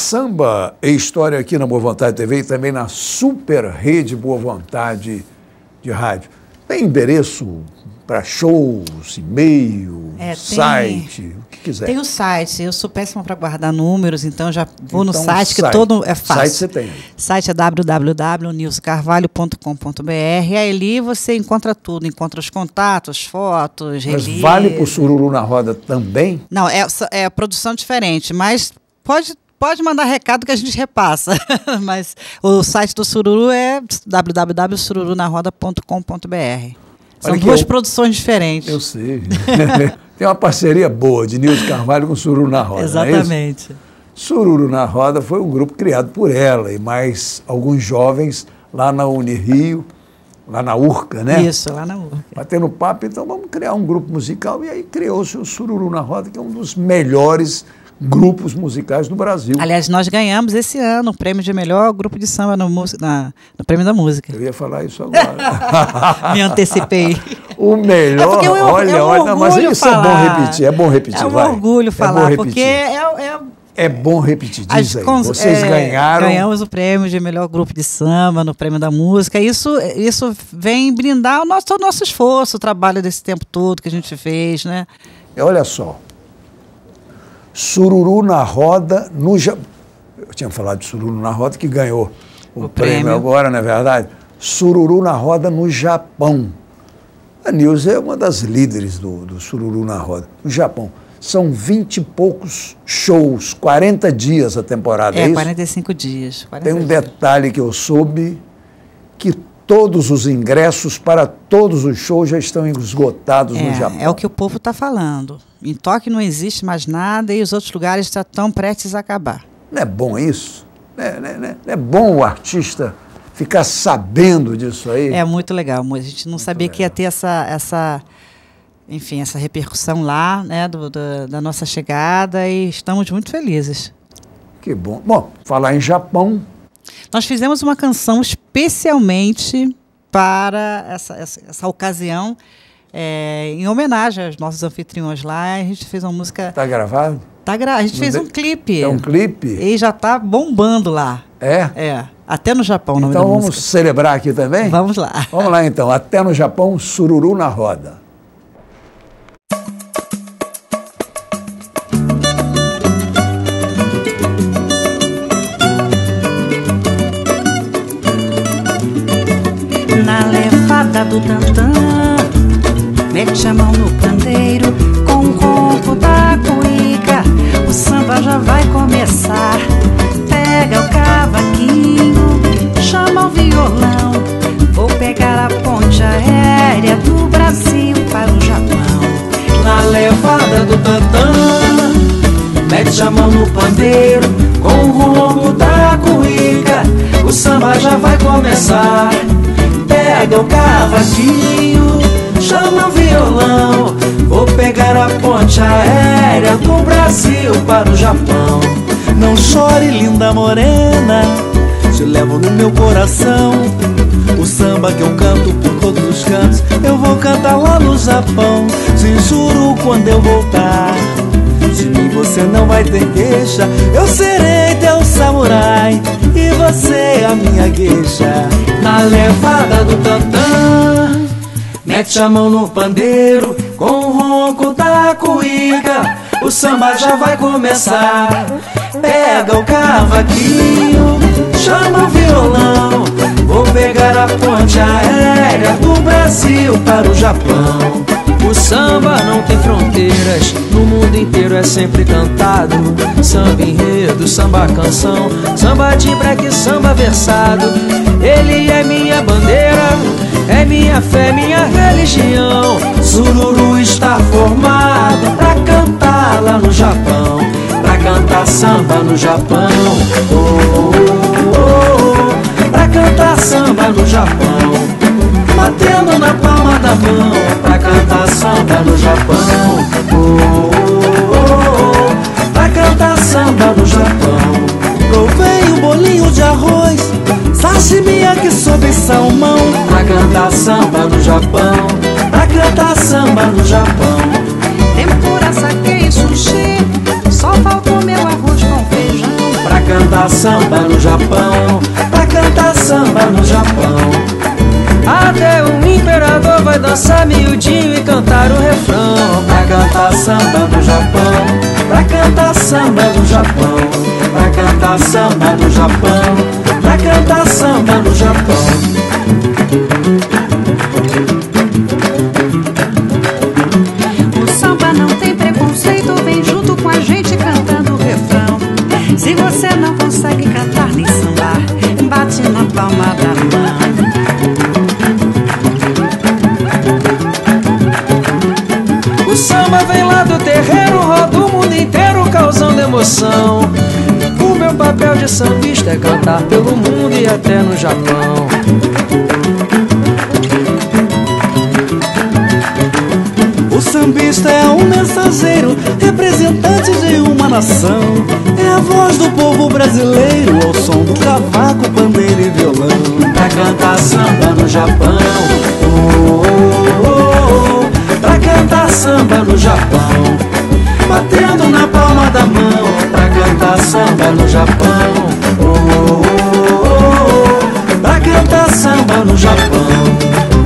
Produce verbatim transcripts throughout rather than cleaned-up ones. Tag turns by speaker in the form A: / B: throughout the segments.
A: Samba e História aqui na Boa Vontade T V e também na Super Rede Boa Vontade de rádio. Tem endereço para shows, e-mail,
B: é,
A: site,
B: tem,
A: o que quiser.
B: Tem o site, eu sou péssima para guardar números, então já vou
A: então,
B: no site, que
A: site.
B: todo é fácil.
A: Site você tem.
B: O site é w w w ponto nilson carvalho ponto com ponto b r, e aí ali você encontra tudo, encontra os contatos, fotos,
A: Mas
B: release.
A: vale para o Sururu na Roda também?
B: Não, é, é produção diferente, mas pode... Pode mandar recado que a gente repassa, mas o site do Sururu é w w w ponto sururu na roda ponto com ponto b r. São
A: Olha
B: duas
A: eu,
B: produções diferentes.
A: Eu sei. Tem uma parceria boa de Nilson Carvalho com Sururu na Roda.
B: Exatamente.
A: É Sururu na Roda foi um grupo criado por ela e mais alguns jovens lá na Unirio, lá na Urca, né?
B: Isso, lá na Urca.
A: Batendo papo, então vamos criar um grupo musical. E aí criou-se o Sururu na Roda, que é um dos melhores grupos musicais do Brasil.
B: Aliás, nós ganhamos esse ano o prêmio de melhor grupo de samba no, na, no Prêmio da Música.
A: Eu ia falar isso agora.
B: Me antecipei.
A: O melhor,
B: é eu,
A: olha,
B: é um
A: olha, mas isso
B: falar.
A: é bom repetir, é bom repetir,
B: É um
A: vai.
B: orgulho falar,
A: é
B: porque é... é
A: É bom repetir, diz aí.
B: Cons...
A: Vocês
B: é,
A: ganharam...
B: Ganhamos o prêmio de melhor grupo de samba no Prêmio da Música. Isso, isso vem brindar o nosso, todo o nosso esforço, o trabalho desse tempo todo que a gente fez, né?
A: Olha só. Sururu na Roda no Japão. Eu tinha falado de Sururu na Roda, que ganhou o, o prêmio, prêmio agora, não é verdade? Sururu na Roda no Japão. A Nilce é uma das líderes do, do Sururu na Roda. No Japão. São vinte e poucos shows, quarenta dias a temporada, é, é isso?
B: quarenta e cinco dias. quarenta
A: Tem um
B: dias.
A: detalhe que eu soube, que todos os ingressos para todos os shows já estão esgotados
B: é,
A: no Japão.
B: É o que o povo está falando. Em Tóquio não existe mais nada e os outros lugares já estão prestes a acabar.
A: Não é bom isso? Não é, não é, não é bom o artista ficar sabendo disso aí?
B: É muito legal. A gente não muito sabia legal. que ia ter essa... essa enfim, essa repercussão lá, né, do, do, da nossa chegada, e estamos muito felizes.
A: Que bom. Bom, falar em Japão...
B: Nós fizemos uma canção especialmente para essa, essa, essa ocasião, é, em homenagem aos nossos anfitriões lá. A gente fez uma música...
A: Está gravado?
B: Tá gra... A gente
A: Não
B: fez
A: de...
B: um clipe.
A: É um clipe?
B: E já está bombando lá.
A: É?
B: É. Até no Japão, o nome
A: Então
B: da
A: vamos
B: música.
A: celebrar aqui também?
B: Vamos lá.
A: Vamos lá então. Até no Japão, Sururu na Roda.
C: Na levada do tantã, mete a mão no pandeiro, com o ronco da cuíca, o samba já vai começar. Pega o cavaquinho, chama o violão, vou pegar a ponte aérea do Brasil para o Japão.
D: Na levada do tantã, mete a mão no pandeiro, com o ronco da cuíca, o samba já vai começar. Pega o cavaquinho, chama o violão, vou pegar a ponte aérea do Brasil para o Japão. Não chore, linda morena, te levo no meu coração. O samba que eu canto por todos os cantos, eu vou cantar lá no Japão. Te juro, quando eu voltar, de mim você não vai ter queixa. Eu serei teu samurai e você a minha gueixa. Na levada do tantã, mete a mão no pandeiro, com o ronco da cuíca, o samba já vai começar. Pega o cavaquinho, chama o violão, vou pegar a ponte aérea do Brasil para o Japão.
E: O samba não tem fronteiras, no mundo inteiro é sempre cantado. Samba enredo, samba canção, samba de breque, samba versado. Ele é minha bandeira, é minha fé, minha religião.
D: Sururu está formado pra cantar lá no Japão, pra cantar samba no Japão. Oh, oh, oh, oh, pra cantar samba no Japão, batendo na palma da mão, pra cantar samba no Japão. Oh, oh, oh, oh, pra cantar samba no Japão.
E: Provei um bolinho de arroz, sashimi aqui sobre salmão,
D: pra cantar samba no Japão, pra cantar samba no Japão.
C: Tempura, saquei, sushi, só faltou meu arroz com feijão,
D: pra cantar cantar samba no Japão, pra cantar samba no Japão.
E: Até o imperador vai dançar miudinho e cantar o refrão.
D: Pra cantar samba no Japão, pra cantar samba no Japão, pra cantar samba no Japão, pra cantar samba no Japão.
C: O samba não tem preconceito, vem junto com a gente cantando o refrão. Se você não consegue cantar nem sambar, bate na palma da mão.
E: O samba vem lá do terreiro, roda o mundo inteiro causando emoção. O meu papel de sambista é cantar pelo mundo e até no Japão.
F: O sambista é um mensageiro, representante de uma nação. É a voz do povo brasileiro, ao som do cavaco, pandeiro e violão.
D: Pra cantar samba no Japão, oh, oh, oh, oh. Pra cantar samba no Japão, batendo na palma da mão. Pra cantar samba no Japão, oh, oh, oh, oh. Pra cantar samba no Japão.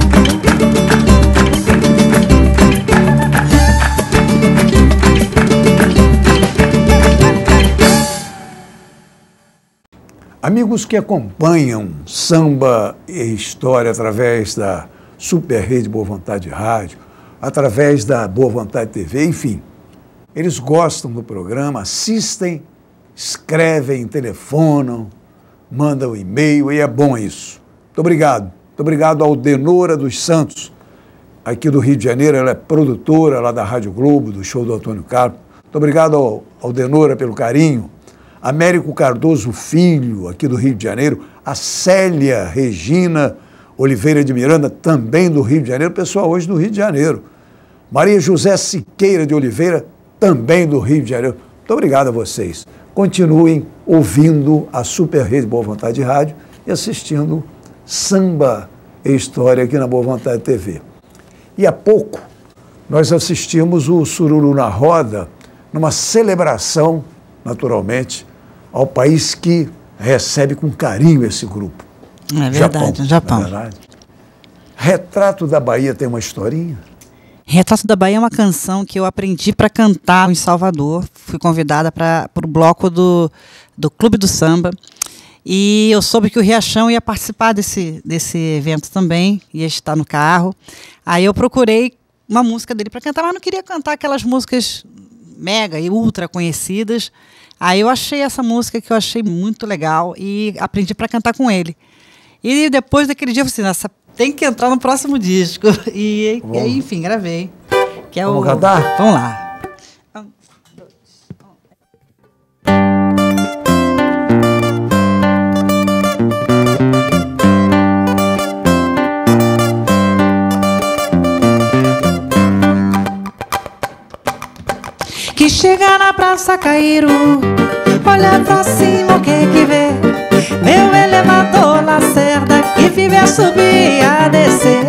A: Amigos que acompanham Samba e História através da Super Rede Boa Vontade Rádio, através da Boa Vontade T V, enfim, eles gostam do programa, assistem, escrevem, telefonam, mandam e-mail e é bom isso. Muito obrigado. Muito obrigado ao Denora dos Santos, aqui do Rio de Janeiro, ela é produtora lá da Rádio Globo, do show do Antônio Carlos. Muito obrigado ao, ao Denora pelo carinho. Américo Cardoso Filho, aqui do Rio de Janeiro, a Célia Regina Oliveira de Miranda, também do Rio de Janeiro, pessoal hoje do Rio de Janeiro. Maria José Siqueira de Oliveira, também do Rio de Janeiro. Muito obrigado a vocês. Continuem ouvindo a Super Rede Boa Vontade Rádio e assistindo Samba e História aqui na Boa Vontade T V. E há pouco nós assistimos o Sururu na Roda, numa celebração, naturalmente, ao país que recebe com carinho esse grupo.
B: É verdade,
A: Japão.
B: Japão.
A: É verdade. Retrato da Bahia tem uma historinha?
B: Retrato da Bahia é uma canção que eu aprendi para cantar em Salvador. Fui convidada para o bloco do, do Clube do Samba. E eu soube que o Riachão ia participar desse, desse evento também, ia estar no carro. Aí eu procurei uma música dele para cantar, mas não queria cantar aquelas músicas mega e ultra conhecidas. Aí eu achei essa música que eu achei muito legal e aprendi para cantar com ele. E depois daquele dia eu falei assim, nossa, tem que entrar no próximo disco. E, e aí, enfim, gravei. Que é
A: Vamos
B: o...
A: cantar?
B: Vamos lá. Um, dois, um.
C: Que chega na Praça Caíro, olha pra cima o que que vê. Meu elevador Lacerda que vive a subir e a descer.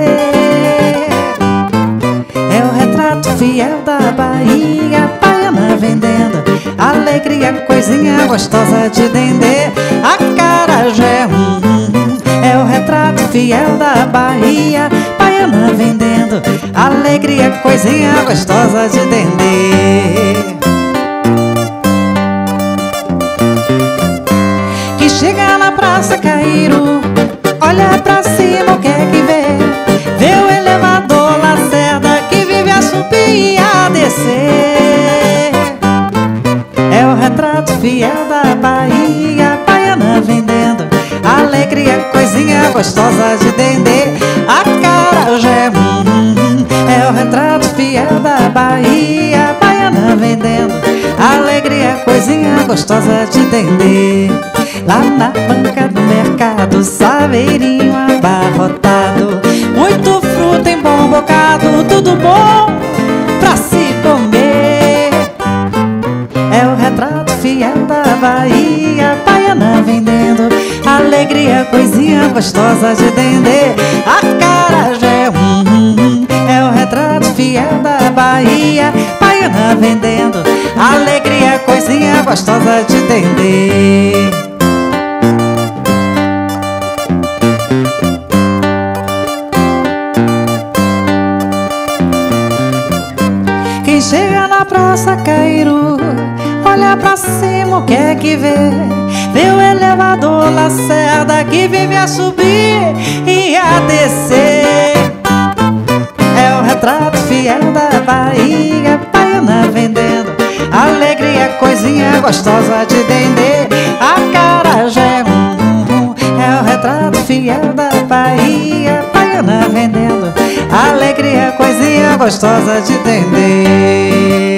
C: É o retrato fiel da Bahia, baiana vendendo alegria, coisinha gostosa de dendê. Acarajé, hum, hum, hum. É o retrato fiel da Bahia, baiana vendendo alegria, coisinha gostosa de dendê. Que chega na Praça Caíro, olha pra cima o que é que vê. Vê o elevador Lacerda que vive a subir e a descer. É o retrato fiel da Bahia, baiana vendendo alegria, coisinha gostosa de dendê. Acarajé, hum, hum, hum. É o retrato fiel da Bahia, baiana vendendo alegria, coisinha gostosa de dendê. Lá na banca do mercado, saveirinho abarrotado, muito fruta em bom bocado, tudo bom pra se comer. É o retrato fiel da Bahia, baiana vendendo alegria, coisinha gostosa de dendê. Acarajé, hum, hum, hum. É o retrato fiel da Bahia, baiana vendendo alegria, coisinha gostosa de dendê. Quem chega na praça Cairu, olha pra cima, o que é que vê? Vê o elevador Lacerda que vive a subir e a descer. É o retrato fiel da Bahia, baiana vendendo alegria, coisinha gostosa de dendê. Acarajé, hum, hum, hum. É o retrato fiel da Bahia, baiana vendendo alegria, coisinha gostosa de dendê.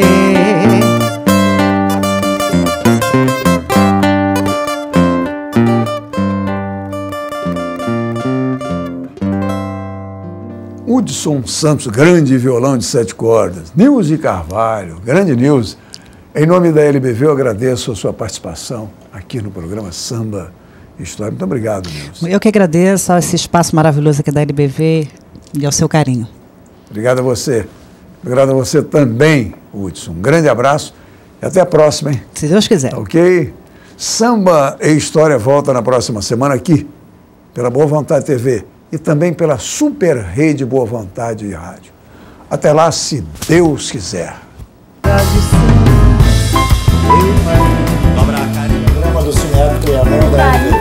A: Hudson Santos, grande violão de sete cordas. Nilce Carvalho, grande Nilce. Em nome da L B V, eu agradeço a sua participação aqui no programa Samba História. Muito obrigado, Nilce.
B: Eu que agradeço a esse espaço maravilhoso aqui da L B V e ao seu carinho.
A: Obrigado a você. Obrigado a você também, Hudson. Um grande abraço e até a próxima, hein?
B: Se Deus quiser.
A: Ok? Samba e História volta na próxima semana aqui, pela Boa Vontade T V e também pela Super Rede Boa Vontade de Rádio. Até lá, se Deus quiser.
G: Programa do Cineto e a